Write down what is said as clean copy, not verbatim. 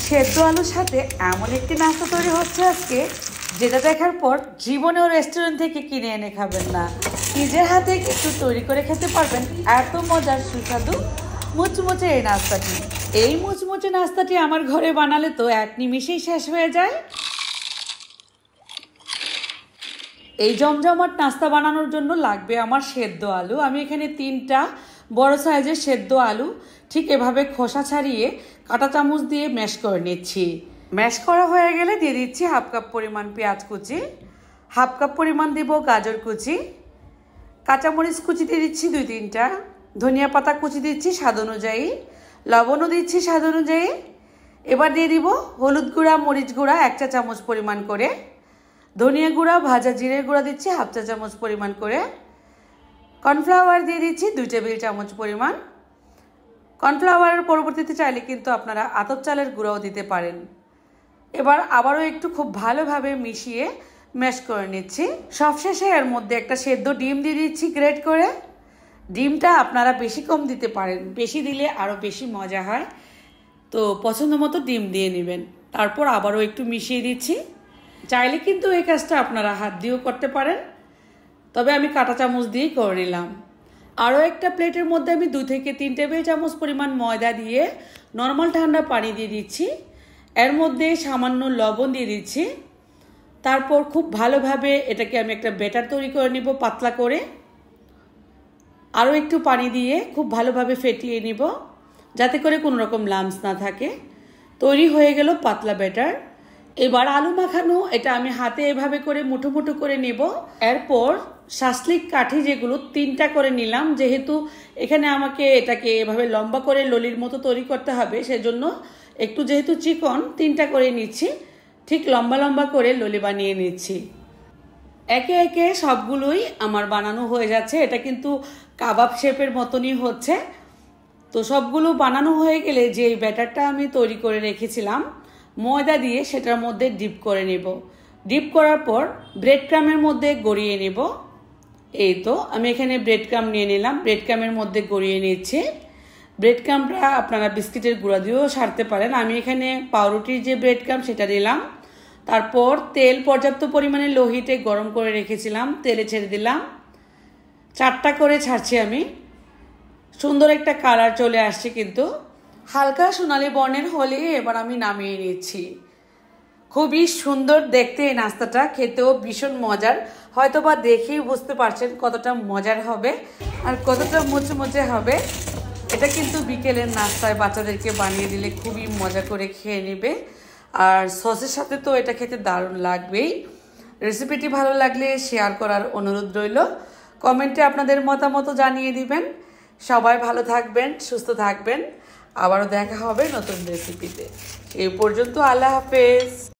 সেদ্ধ আলুর সাথে এমন একটি নাস্তা তৈরি হচ্ছে আজকে, যেটা দেখার পর জীবনেও রেস্টুরেন্ট থেকে কিনে এনে খাবেন না, নিজের হাতে একটু তৈরি করে খেতে পারবেন। এত মজার সুস্বাদু মুচমুচে এই নাস্তাটি। এই মুচমুচে নাস্তাটি আমার ঘরে বানালে তো এক নিমিষেই শেষ হয়ে যায়। এই জমজমাট নাস্তা বানানোর জন্য লাগবে আমার সেদ্ধ আলু। আমি এখানে 3টা বড় সাইজের সেদ্ধ আলু ঠিক এভাবে খোসা ছাড়িয়ে কাঁটা চামচ দিয়ে ম্যাশ করে নিচ্ছি। ম্যাশ করা হয়ে গেলে দিয়ে দিচ্ছি হাফ কাপ পরিমাণ পেঁয়াজ কুচি, হাফ কাপ পরিমাণ দিব গাজর কুচি, কাঁচামরিচ কুচি দিয়ে দিচ্ছি 2-3টা, ধনিয়া পাতা কুচি দিচ্ছি স্বাদ অনুযায়ী, লবণও দিচ্ছি স্বাদ অনুযায়ী। এবার দিয়ে দিব হলুদ গুঁড়া, মরিচ গুঁড়া 1 চা চামচ পরিমাণ করে, ধনিয়া গুঁড়া, ভাজা জিরের গুঁড়া দিচ্ছি হাফ চা চামচ পরিমাণ করে, কর্নফ্লাওয়ার দিয়ে দিচ্ছি 2 টেবিল চামচ পরিমাণ। কর্নফ্লাওয়ারের পরবর্তীতে চাইলে কিন্তু আপনারা আতপ চালের গুঁড়াও দিতে পারেন। এবার আবারও একটু খুব ভালোভাবে মিশিয়ে ম্যাশ করে নিচ্ছি। সবশেষে এর মধ্যে একটা সেদ্ধ ডিম দিয়ে দিচ্ছি গ্রেট করে। ডিমটা আপনারা বেশি কম দিতে পারেন, বেশি দিলে আরও বেশি মজা হয়, তো পছন্দ মতো ডিম দিয়ে নেবেন। তারপর আবারও একটু মিশিয়ে দিচ্ছি। চাইলে কিন্তু এই কাজটা আপনারা হাত দিয়েও করতে পারেন, তবে আমি কাঁটা চামচ দিয়েই করে নিলাম। আরও একটা প্লেটের মধ্যে আমি 2 থেকে 3 টেবিল চামচ পরিমাণ ময়দা দিয়ে নর্মাল ঠান্ডা পানি দিয়ে দিচ্ছি। এর মধ্যে সামান্য লবণ দিয়ে দিচ্ছি। তারপর খুব ভালোভাবে এটাকে আমি একটা ব্যাটার তৈরি করে নিব পাতলা করে। আরও একটু পানি দিয়ে খুব ভালোভাবে ফেটিয়ে নিব, যাতে করে কোনো রকম লাম্পস না থাকে। তৈরি হয়ে গেল পাতলা ব্যাটার। এবার আলু মাখানো এটা আমি হাতে এভাবে করে মুঠো মুঠো করে নেব। এরপর শাসলিক কাঠি যেগুলো 3টা করে নিলাম, যেহেতু এখানে আমাকে এটাকে এভাবে লম্বা করে ললির মতো তৈরি করতে হবে, সেজন্য একটু যেহেতু চিকন 3টা করে নিচ্ছি। ঠিক লম্বা লম্বা করে ললি বানিয়ে নিচ্ছি। একে একে সবগুলোই আমার বানানো হয়ে যাচ্ছে। এটা কিন্তু কাবাব শেপের মতনই হচ্ছে। তো সবগুলো বানানো হয়ে গেলে যে ব্যাটারটা আমি তৈরি করে রেখেছিলাম ময়দা দিয়ে, সেটার মধ্যে ডিপ করে নেব। ডিপ করার পর ব্রেড ক্রামের মধ্যে গড়িয়ে নেব। এই তো আমি এখানে ব্রেড ক্রাম নিয়ে নিলাম, ব্রেড ক্রামের মধ্যে গড়িয়ে নিচ্ছি। ব্রেড ক্রামটা আপনারা বিস্কিটের গুঁড়া দিয়েও সারতে পারেন। আমি এখানে পাউরুটির যে ব্রেড ক্রাম সেটা দিলাম। তারপর তেল পর্যাপ্ত পরিমাণে লো হিটে গরম করে রেখেছিলাম, তেলে ছেড়ে দিলাম। 4টা করে ছাড়ছি আমি। সুন্দর একটা কালার চলে আসছে, কিন্তু হালকা সোনালি বর্ণের হলে এবার আমি নামিয়ে নিচ্ছি। খুবই সুন্দর দেখতে এই নাস্তাটা, খেতেও ভীষণ মজার। হয়তোবা দেখেই বুঝতে পারছেন কতটা মজার হবে আর কতটা মুচমুচে হবে। এটা কিন্তু বিকেলের নাস্তায় বাচ্চাদেরকে বানিয়ে দিলে খুবই মজা করে খেয়ে নেবে। আর সসের সাথে তো এটা খেতে দারুণ লাগবেই। রেসিপিটি ভালো লাগলে শেয়ার করার অনুরোধ রইল। কমেন্টে আপনাদের মতামত জানিয়ে দিবেন। সবাই ভালো থাকবেন, সুস্থ থাকবেন। আবারও দেখা হবে নতুন রেসিপিতে। এই পর্যন্ত আল্লাহ হাফেজ।